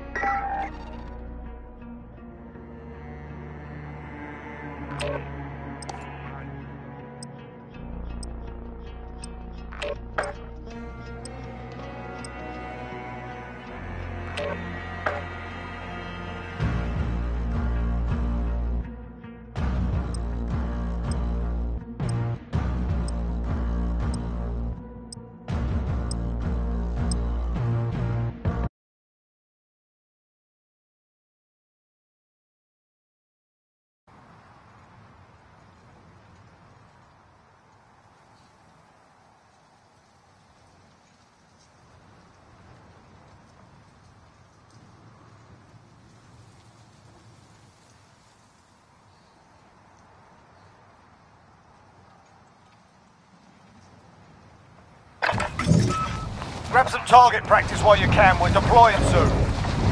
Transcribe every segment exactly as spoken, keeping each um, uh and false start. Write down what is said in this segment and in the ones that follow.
Grab some target practice while you can, we're deploying soon.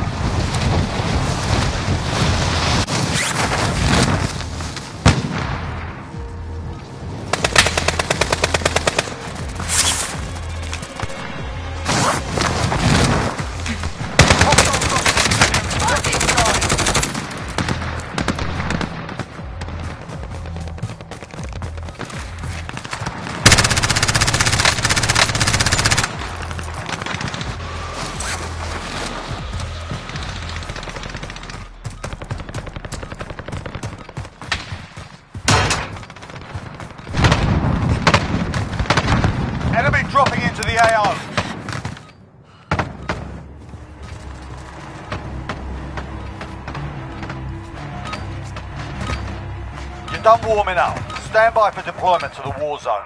Enemy dropping into the A O. You're done warming up. Stand by for deployment to the war zone.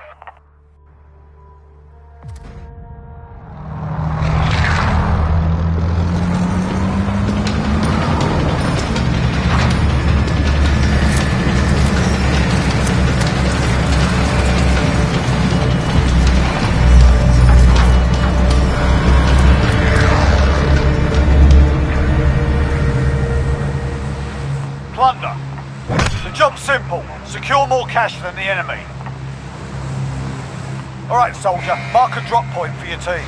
Plunder. The job's simple. Secure more cash than the enemy. Alright, soldier. Mark a drop point for your team.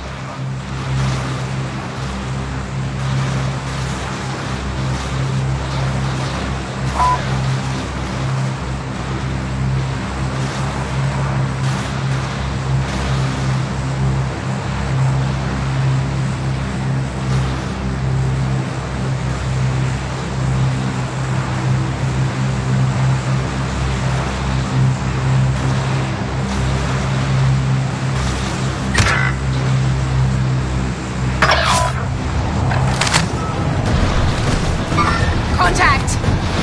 Contact!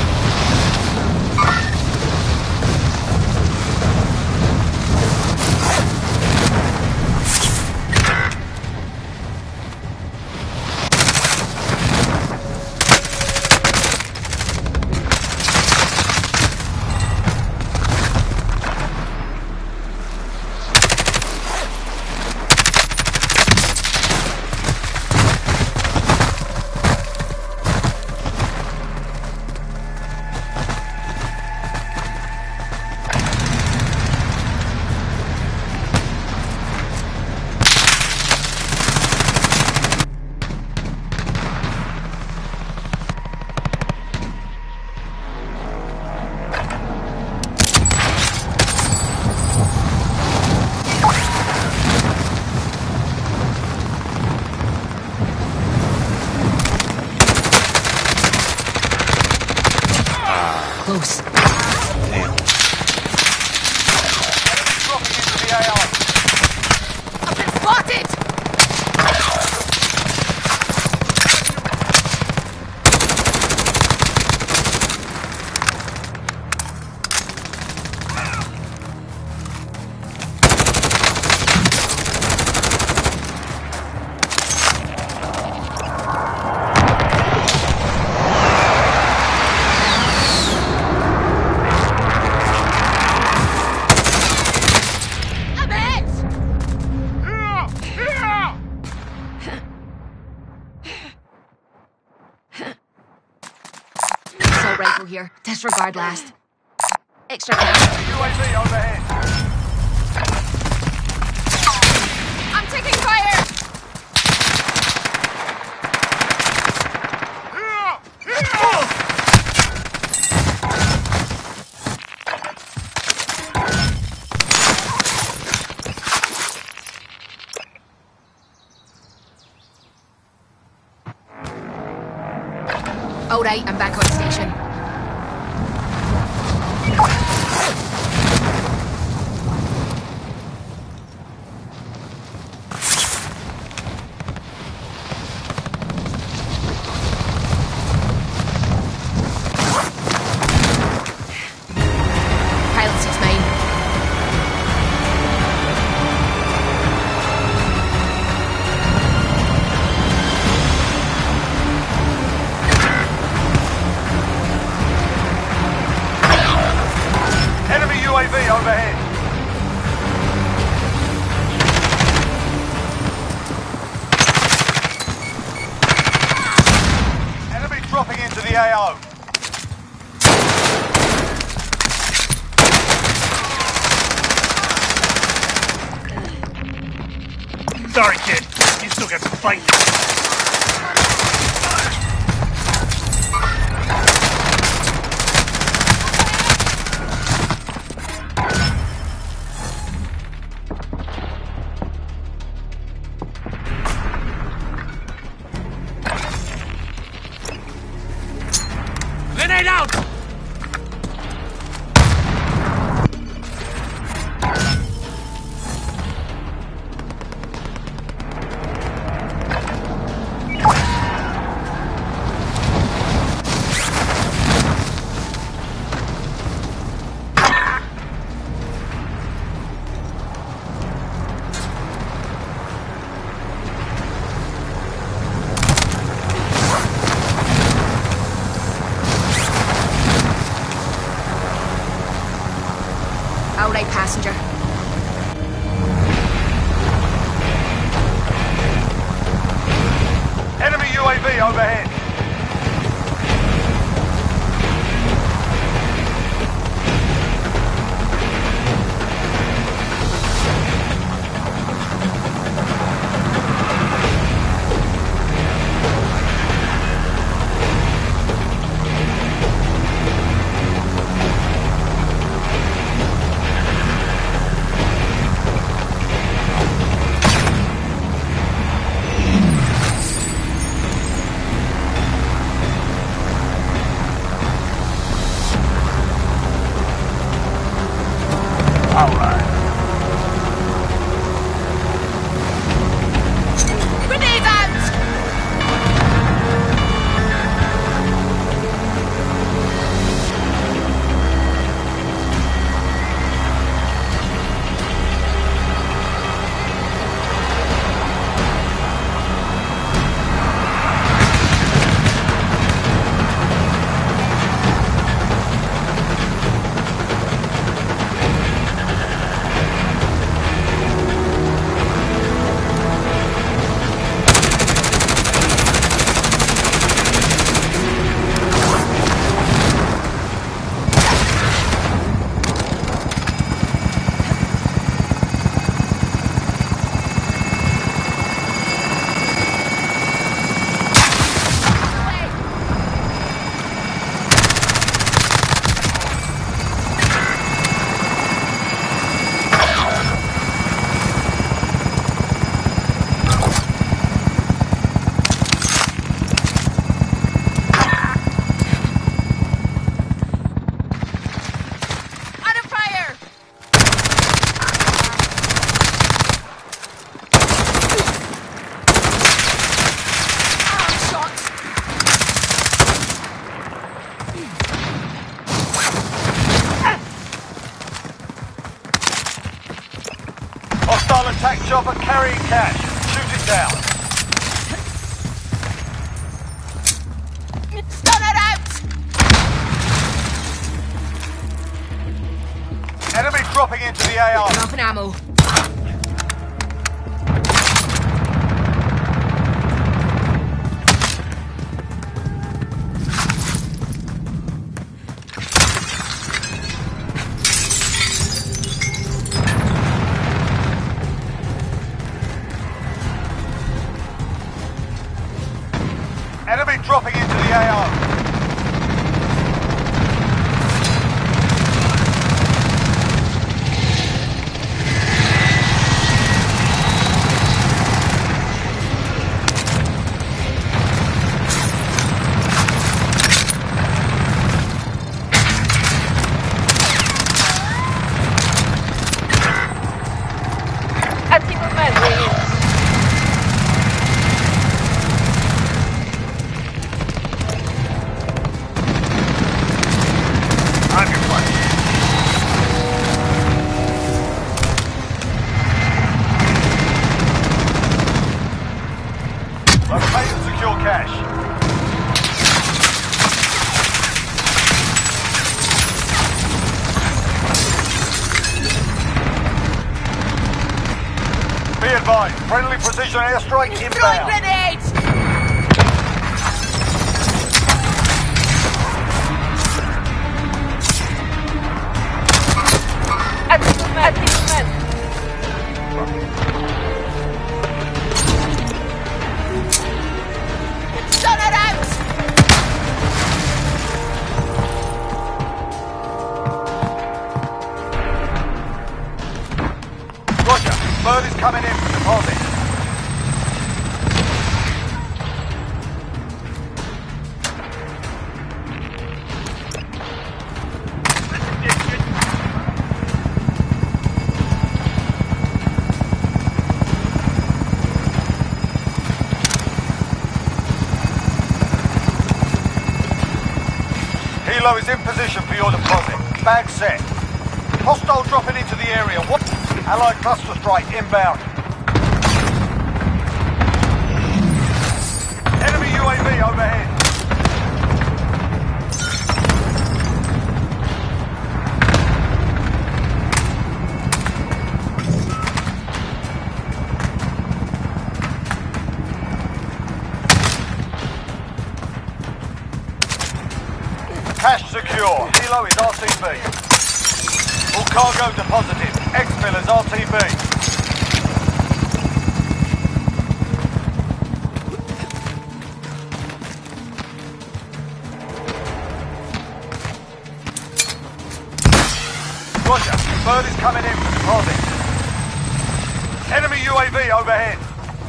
Close. Damn. Dropping into the A O. I've been spotted! Rifle here. Disregard last. Extra cash. U A V overhead. I'm taking fire! Alright, I'm back on station. Pilot seat's mine. Enemy U A V overhead. Enemy dropping into the A O. Sorry, kid. You still got some fight. Grenade out! Alright, passenger. Enemy U A V overhead. Grenade out! Under fire! Ah, shots! Hostile attack chopper carrying cash. Shoot it down. Stun it out! Enemy dropping into the A O. Dropping ammo. Enemy dropping into the A O. Locate and secure cash. Be advised, friendly precision airstrike Throwing inbound. grenades! Stun it out! Roger, bird is coming in for deposit. Helo is in position for your deposit. Bag set. Hostile dropping into the area. What? Allied cluster strike inbound. Enemy U A V overhead. Cash secure. Helo is R T B. All cargo deposited. Exfil is R T B. Roger. Bird is coming in for deposit. Enemy U A V overhead.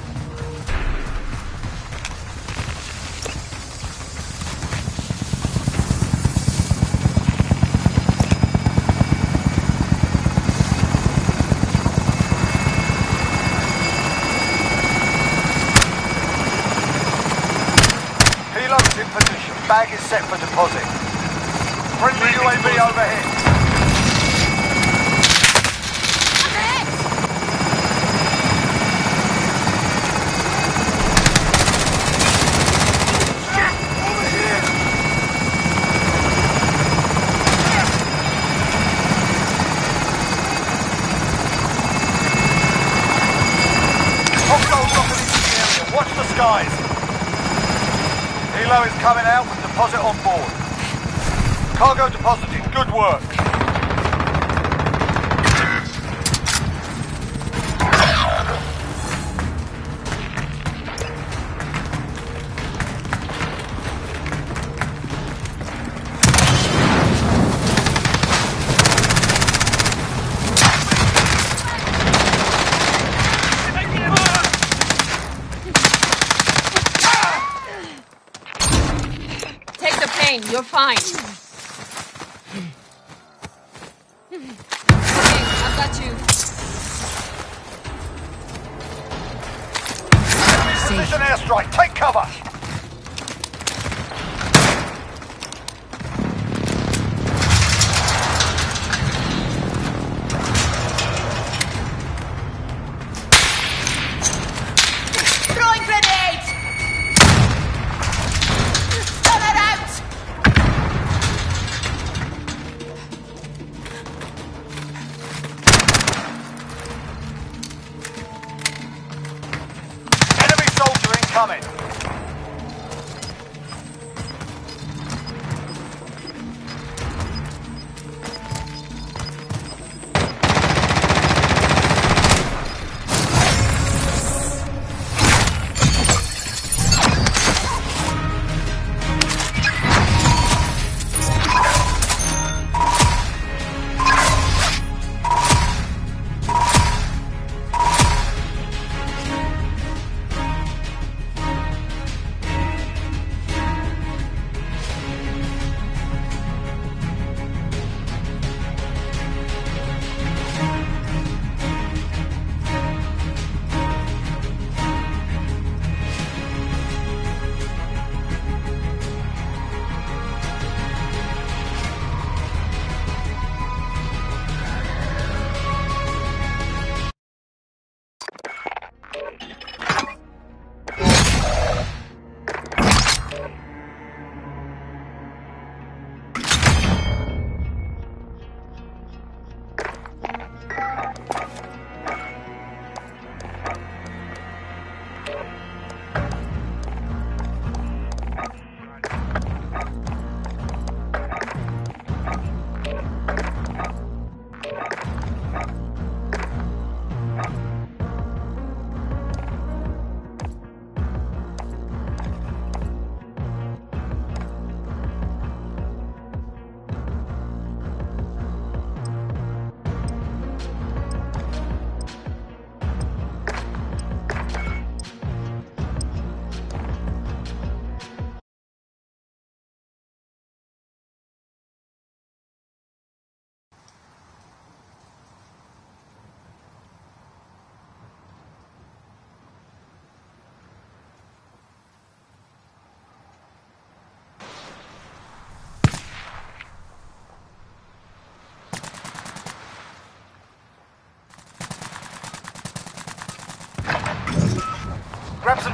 In position. Bag is set for deposit. Friendly U A V overhead. Hostile dropping into the area. Watch the skies. Helo is coming out with deposit on board. Cargo deposited. Good work. You're fine. Okay, I've got you. Precision airstrike. Take cover. Throwing grenades! Stun it out! Enemy soldier incoming.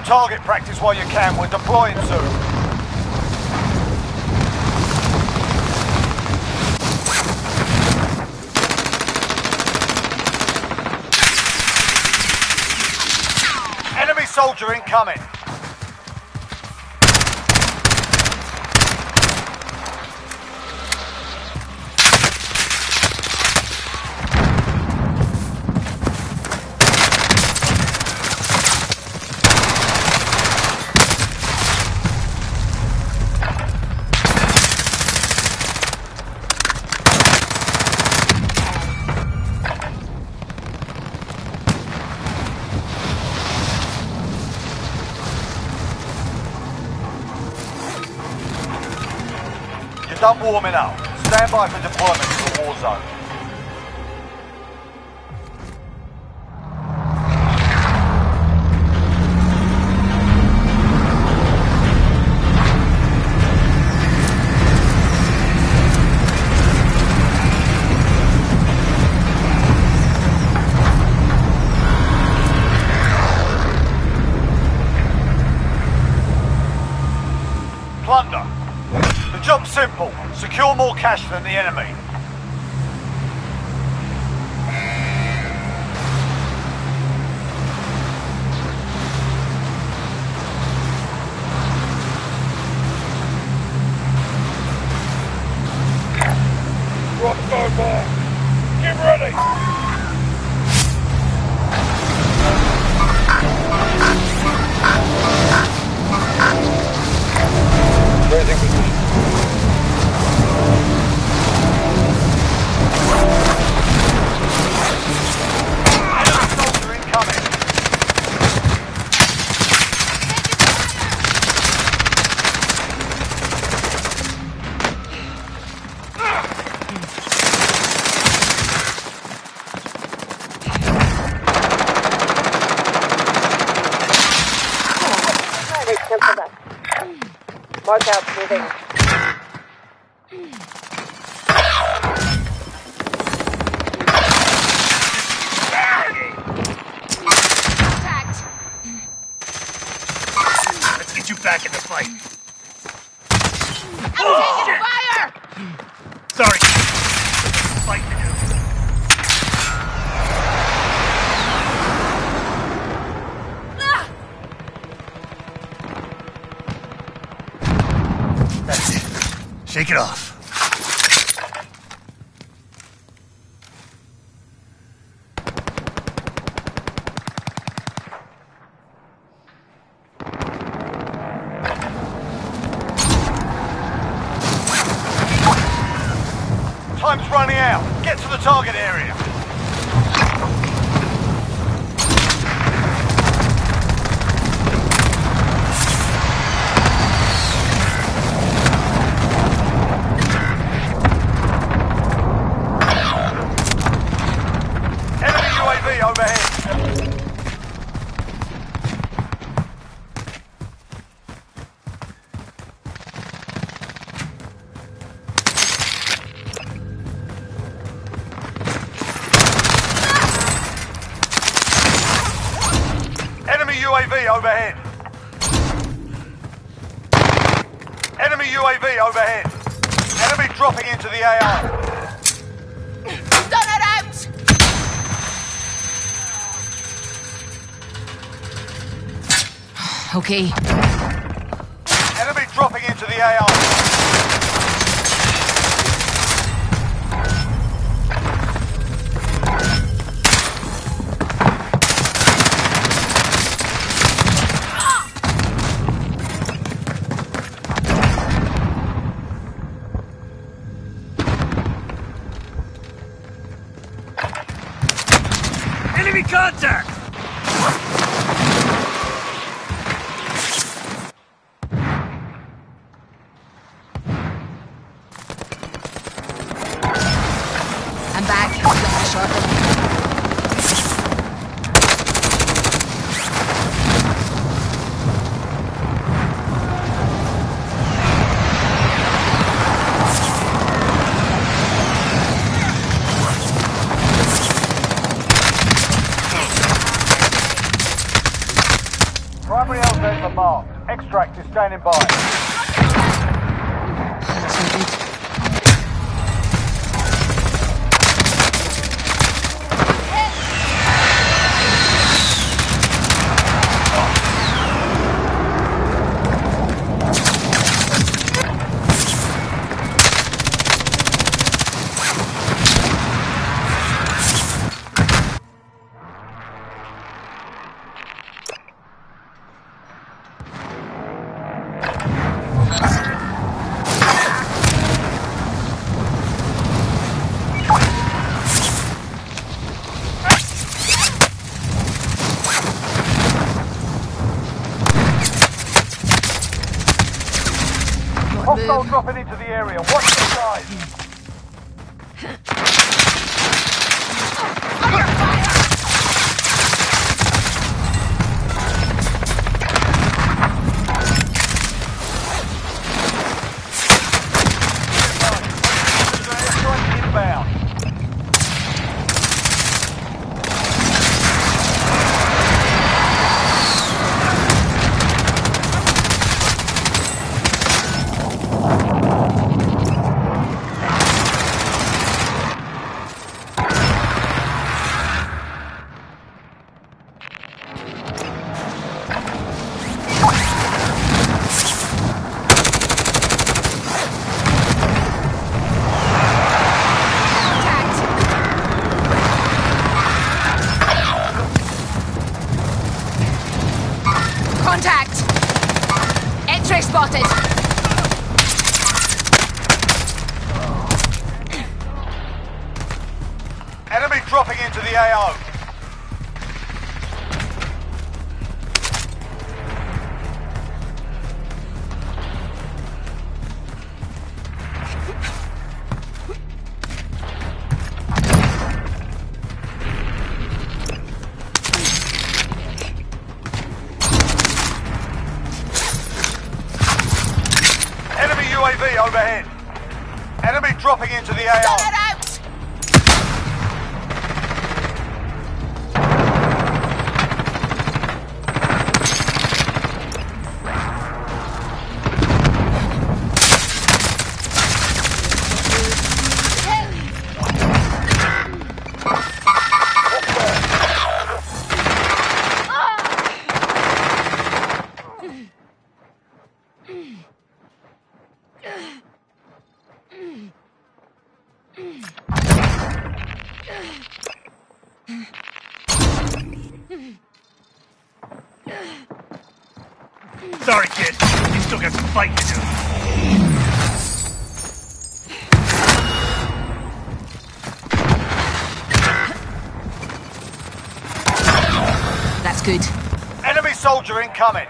target practice while you can. We're deploying soon. Enemy soldier incoming. You're done warming up. Stand by for deployment to the war zone. Plunder. The job's simple. Secure more cash than the enemy. Crossbow ball! Get ready! Raising position. Mark out, moving. Contact! Let's get you back in the fight. I'm Oh, taking shit. fire! Sorry. Fight to do. Ah! That's it. Shake it off. Time's running out. Get to the target area. Enemy U A V overhead. Enemy U A V overhead. Enemy U A V overhead. Enemy dropping into the A R. Done it out! Okay. Enemy dropping into the A R. Enemy contact! I'm back. Got my shotgun. Extract is standing by. That's no good. Hostile dropping into the area. Watch the skies. Inbound. Contact! X-ray spotted! Enemy dropping into the A O. Enemy U A V overhead. Enemy dropping into the A O. out! Sorry, kid. You still got some fighting to do. That's good. Enemy soldier incoming.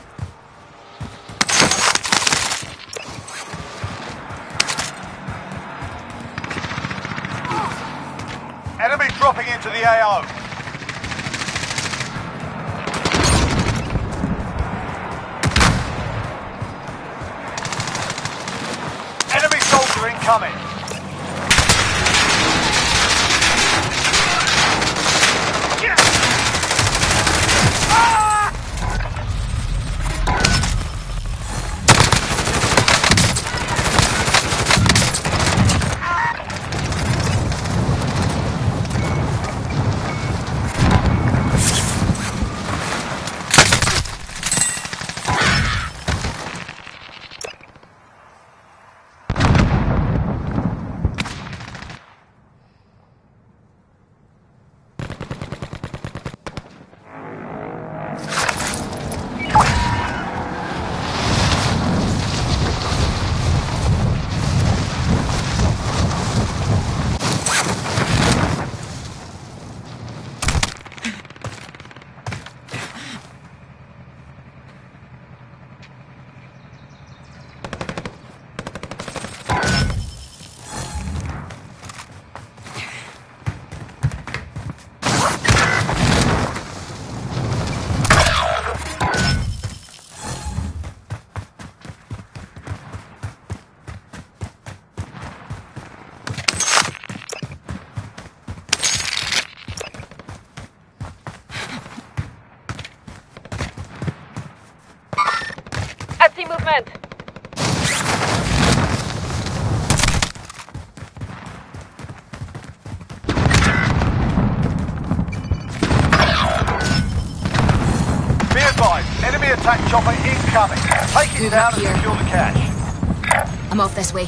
Enemy dropping into the A O. Enemy soldier incoming. see movement. Be advised, enemy attack chopper incoming. Take it Move down up and here. secure the cache. I'm off this way.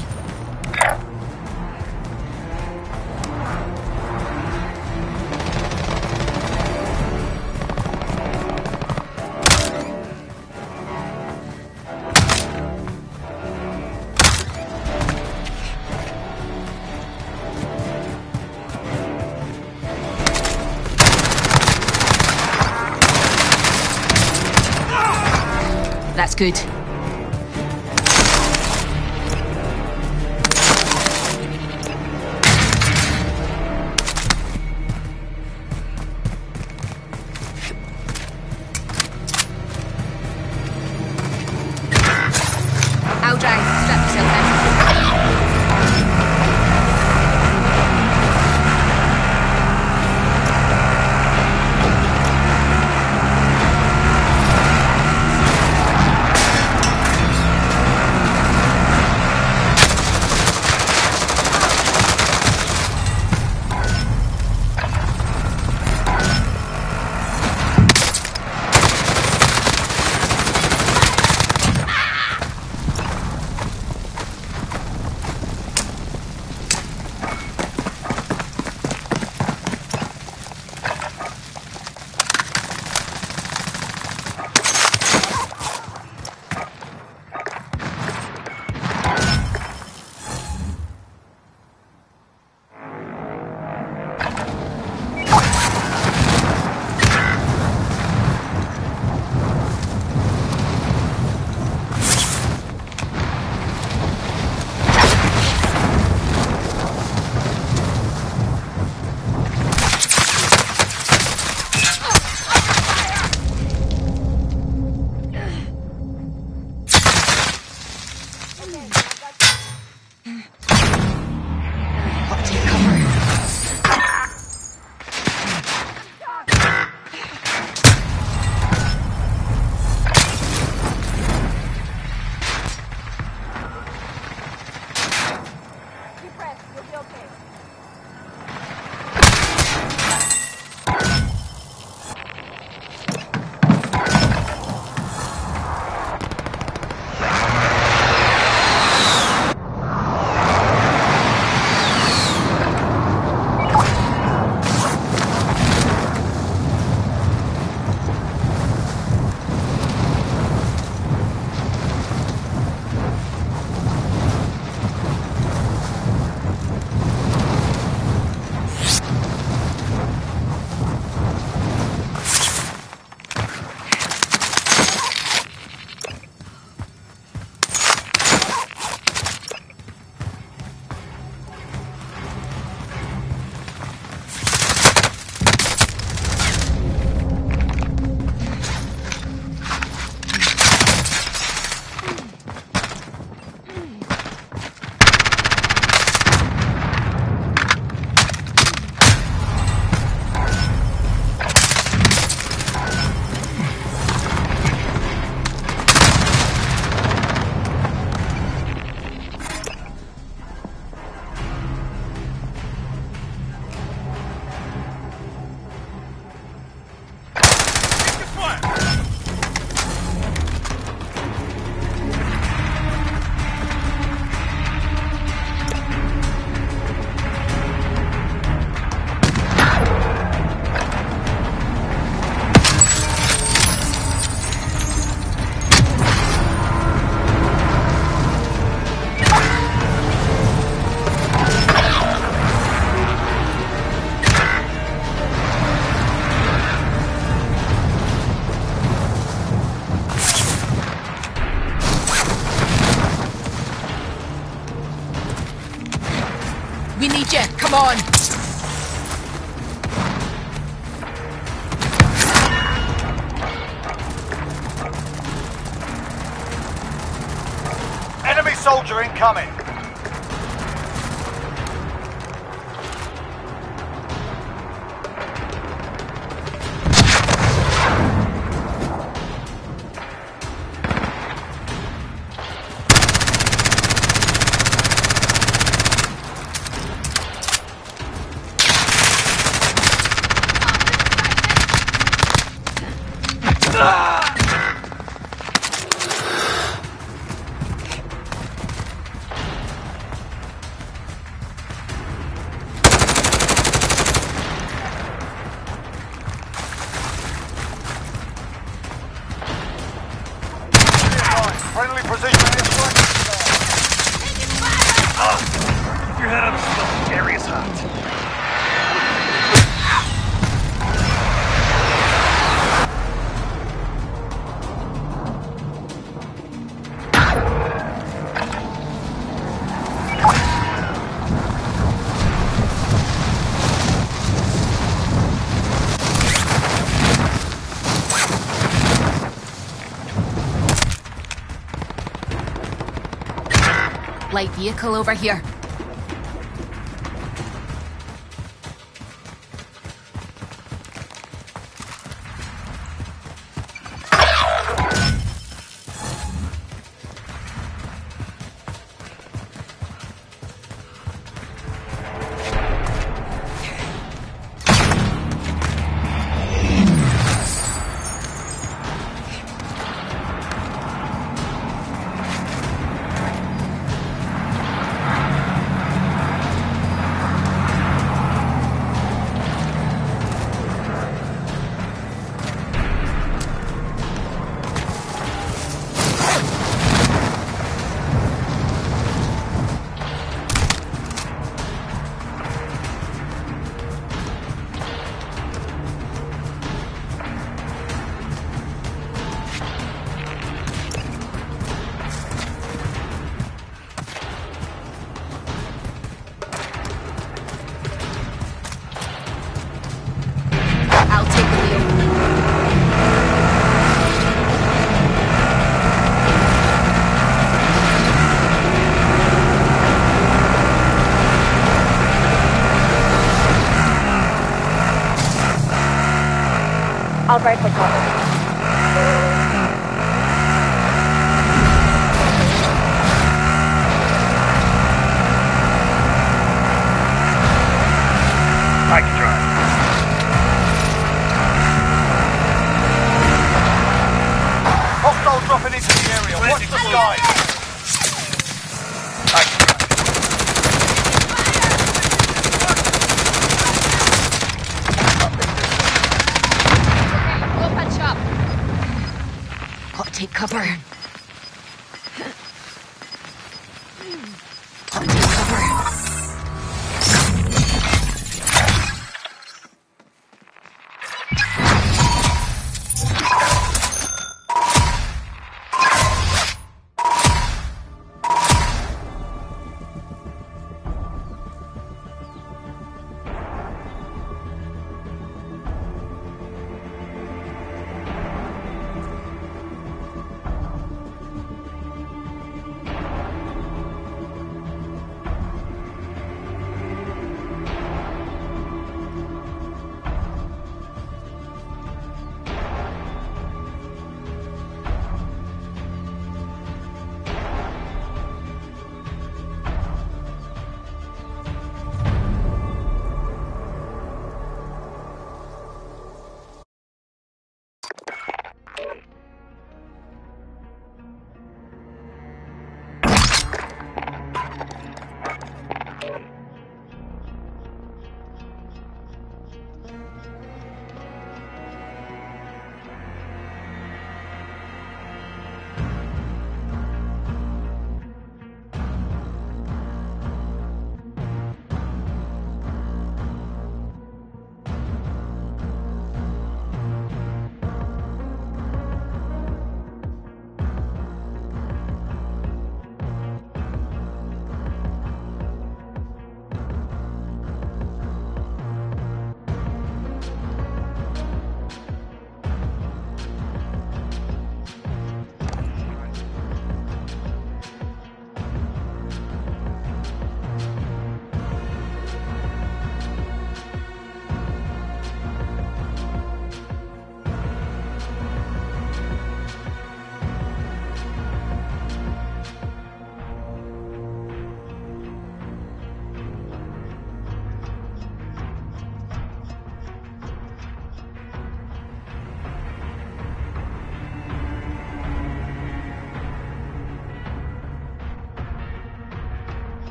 That's good. I'll drive. Strap yourself in. We need you. Come on. Enemy soldier incoming. Light vehicle over here. I'll rifle cover. I can drive. Hostile dropping into the area. Watch the skies. I can drive. We'll patch up. I'll take cover. I'll take cover.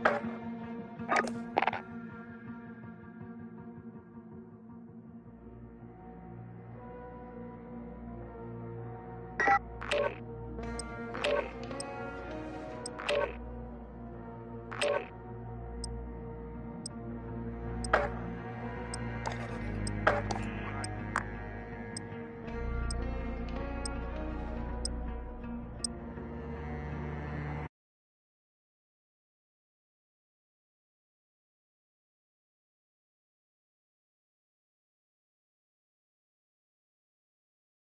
Copy.